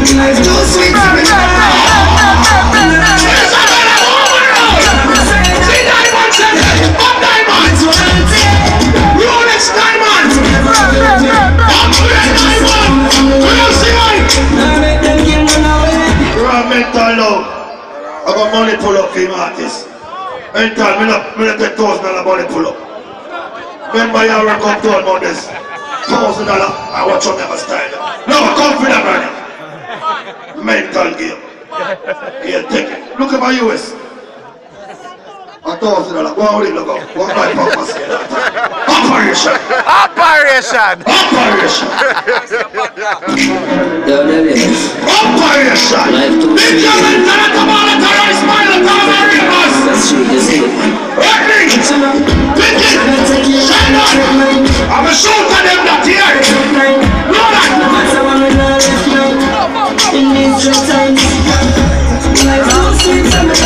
Life too sweet to be mental now. I got money pull up for him artist. Mental, me not take $1,000 money pull up. Remember you work up to about this $1,000 I watch on never style. No, come for that brother. Mental game. Here, take it. Look at my US. $1,000. Go on with it, look out. Go on my papa say that. Operation. Operation. Operation. Operation. Ninja mental at the ball at the right smile at the Marinos. Lightning. Pick it. Shine on. I'm a shooter them that here. No that. In these times. Life too sweet to me.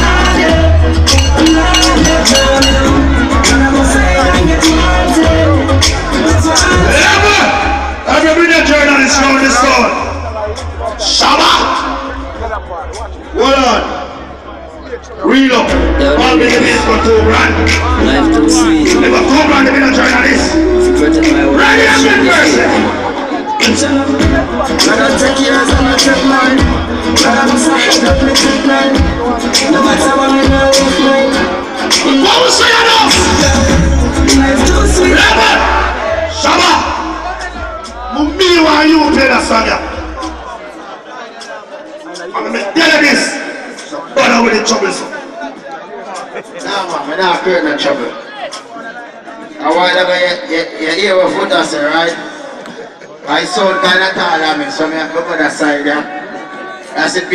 Have you been a journalist around this town? Shabba! Hold on. Read up. All the enemies for $2 grand. Life too sweet. They got $2 grand to be a journalist. Ready up in Versi. I don't take yours and I take mine. I don't say that me take mine. No matter what we know, it's mine. What was saying enough? Life too sweet. Shabba! Me why you play that song? I'm gonna tell you this. Bother with the trouble, so. Nah, man, I'm not creating no trouble. I want you hear what foot I say, right? I sound kind of tall, I mean, so I go to that side, yeah. That's it.